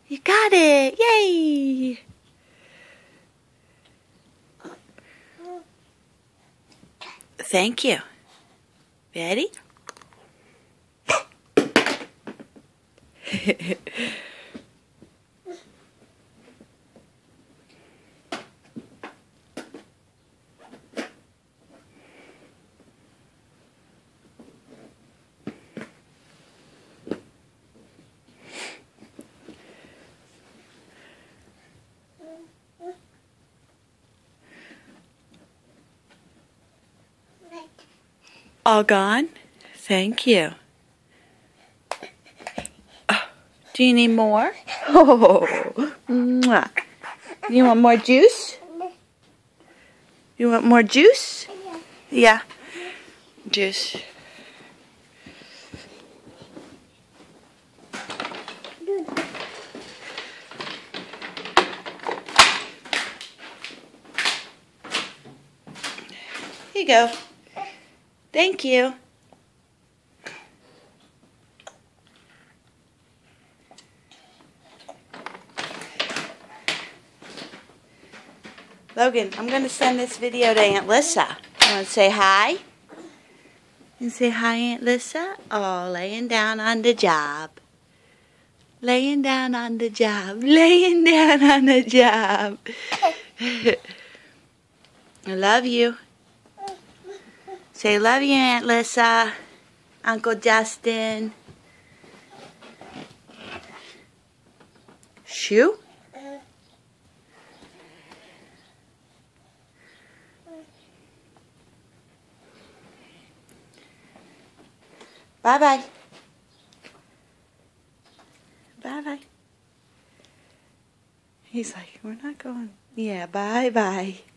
You got it! Yay! Thank you. Ready? All gone? Thank you. Oh, do you need more? Oh, mwah. You want more juice? You want more juice? Yeah. Juice. Here you go. Thank you. Logan, I'm going to send this video to Aunt Lissa. You want to say hi? And say hi, Aunt Lissa? Oh, laying down on the job. Laying down on the job. Laying down on the job. I love you. Say love you, Aunt Lissa. Uncle Justin. Shoo? Bye-bye. Bye-bye. He's like, we're not going. Yeah, bye-bye.